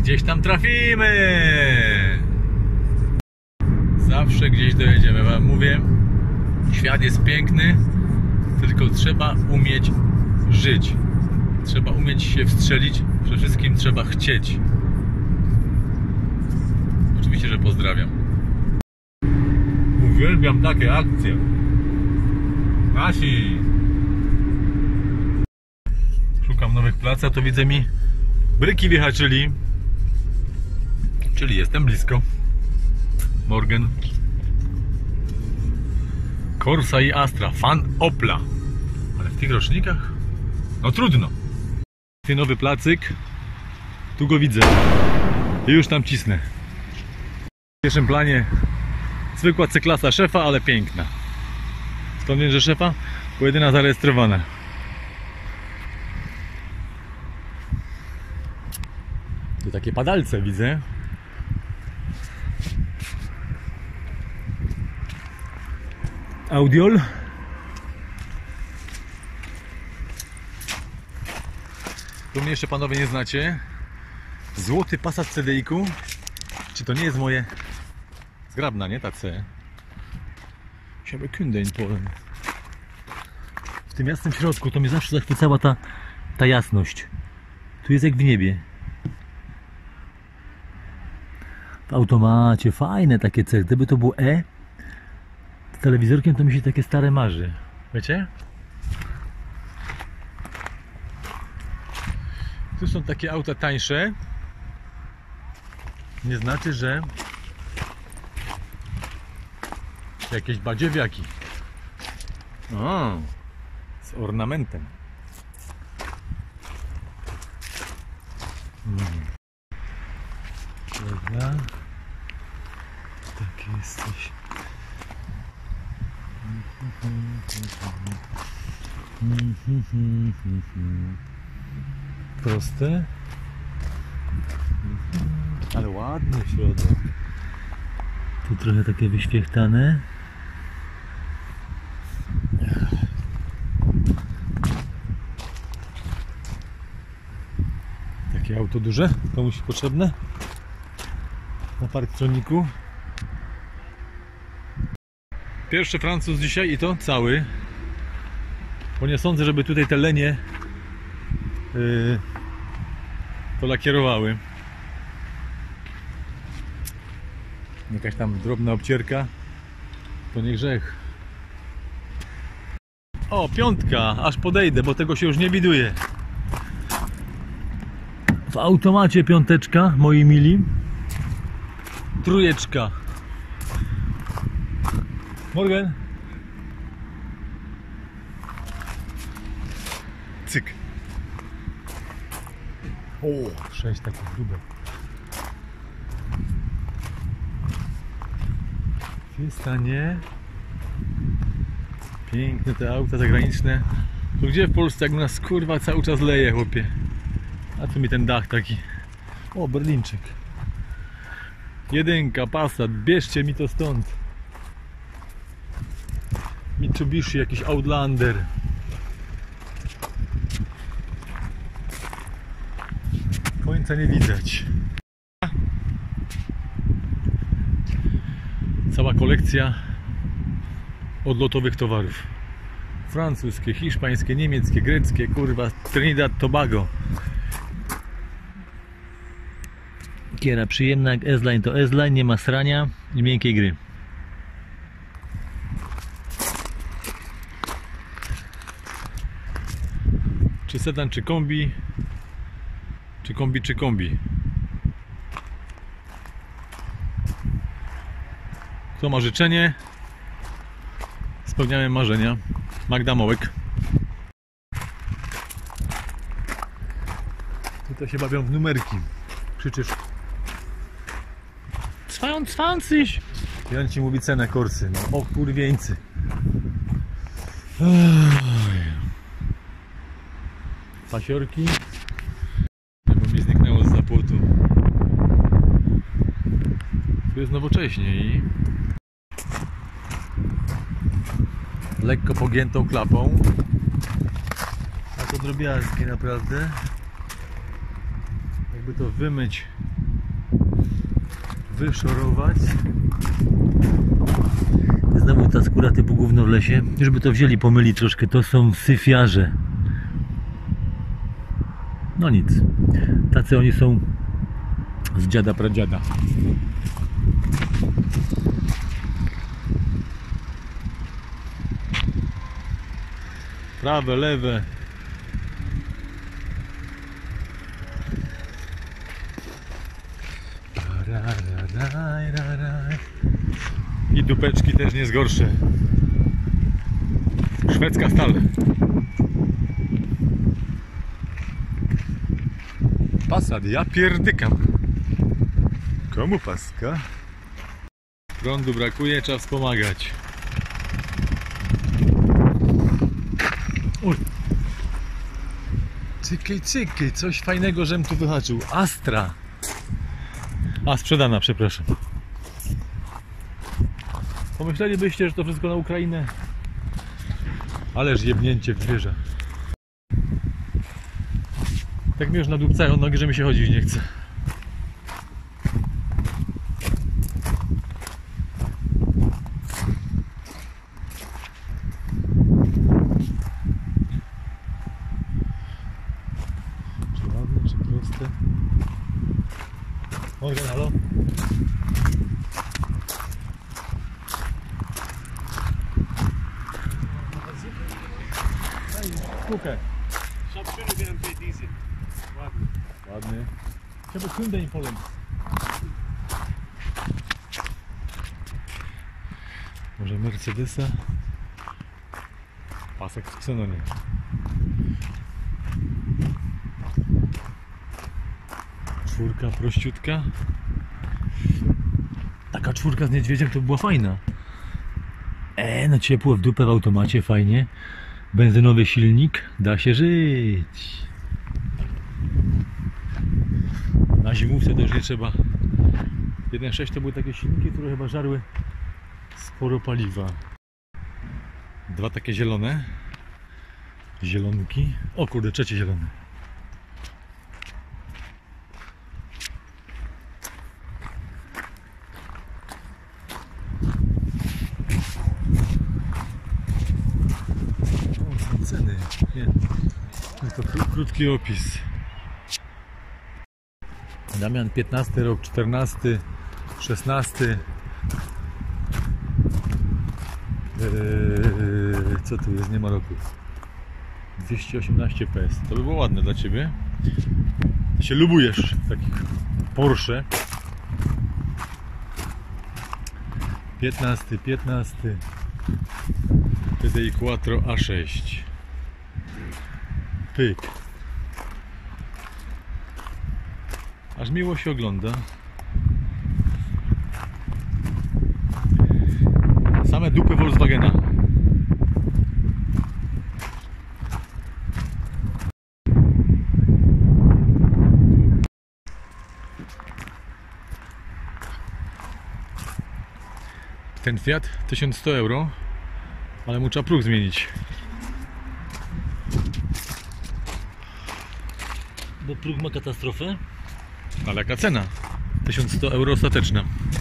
gdzieś tam trafimy. Zawsze gdzieś dojedziemy, wam mówię. Świat jest piękny, tylko trzeba umieć żyć. Trzeba umieć się wstrzelić, przede wszystkim trzeba chcieć. Oczywiście, że pozdrawiam. Uwielbiam takie akcje. Nasi. Szukam nowych plac, a to widzę mi bryki wyhaczyli. Czyli jestem blisko. Morgan. Corsa i Astra. Fan Opla. Ale w tych rocznikach? No trudno. Ten nowy placyk. Tu go widzę. I już tam cisnę. W pierwszym planie zwykła C-klasa szefa, ale piękna. Skąd wiem, że szefa? Bo jedyna zarejestrowana. Tu takie padalce widzę. Audiol. Tu mnie jeszcze panowie nie znacie. Złoty Passat CDI-ku. Czy to nie jest moje? Zgrabna, nie? Ta C. Siebie Künden Polen. W tym jasnym środku to mnie zawsze zachwycała ta jasność. Tu jest jak w niebie. W automacie. Fajne takie C. Gdyby to było E, z telewizorkiem to mi się takie stare marzy. Wiecie? Tu są takie auta tańsze. Nie znaczy, że jakieś badziewiaki. O, z ornamentem. Dobra. Taki jesteś. Proste. Ale ładny środek. Tu trochę takie wyświechtane. Takie auto duże, komuś potrzebne na parktroniku. Pierwszy Francuz dzisiaj i to cały, bo nie sądzę, żeby tutaj te lenie to lakierowały. Jakaś tam drobna obcierka to nie grzech. O, piątka, aż podejdę, bo tego się już nie widuje. W automacie piąteczka, moi mili. Trójeczka. Morgan. Cyk. O, 6 takich grubek. Stanie. Piękne te auta zagraniczne. To gdzie w Polsce, jak u nas kurwa cały czas leje, chłopie. A co mi ten dach taki? O, Berlińczyk. Jedynka, Passat, bierzcie mi to stąd. Mitsubishi, jakiś Outlander. Końca nie widać. Cała kolekcja odlotowych towarów. Francuskie, hiszpańskie, niemieckie, greckie, kurwa, Trinidad Tobago. Kiera przyjemna, jak S-Line to S-Line, nie ma srania i miękkiej gry. Czy sedan, czy kombi, czy kombi, czy kombi. Kto ma życzenie? Spełniamy marzenia. Magda Mołek. Tutaj się bawią w numerki. Krzyczysz 22. I on ci mówi cenę Corsy. No o kurwieńcy. Pasiorki. Bo mi zniknęło z zapłotu. Tu jest nowocześniej. Lekko pogiętą klapą. A to drobiazgi naprawdę. Jakby to wymyć wyszorować. Znowu ta skóra typu gówno w lesie. Żeby to wzięli, pomyli troszkę. To są syfiarze. No nic. Tacy oni są z dziada pradziada. Prawe, lewe. I dupeczki też nie jest gorsze. Szwedzka stal. Passat, ja pierdykam. Komu paska? Prądu brakuje, trzeba wspomagać. Oj. Cyki, coś fajnego, żem tu wyhaczył. Astra. A, sprzedana, przepraszam. Pomyślelibyście, że to wszystko na Ukrainę. Ależ jebnięcie w zwierzę. Tak mi już nadupcają nogi, że mi się chodzić nie chce. Czy ładne, czy proste? Morgan, halo? Sztukę. Ładny. Trzeba Hyundai in Poland. Może Mercedesa? Pasek w Xenonie. Czwórka prościutka. Taka czwórka z niedźwiedziem to by była fajna. No ciepło w dupę w automacie, fajnie. Benzynowy silnik, da się żyć. Na zimówce to już nie trzeba. 1.6 to były takie silniki, które chyba żarły sporo paliwa. Dwa takie zielone. Zielonki. O kurde, trzecie zielone. O, są ceny. Nie. To krótki opis. Damian 15 rok, 14, 16. Co tu jest? Nie ma roku. 218 PS. To by było ładne dla ciebie. Ty się lubujesz w takich Porsche. 15. TDI Quattro A6. Pyk. Aż miło się ogląda. Same dupy Volkswagena. Ten Fiat 1100 euro, ale mu trzeba próg zmienić. Bo próg ma katastrofę. Ale jaka cena? 1100 euro ostateczna.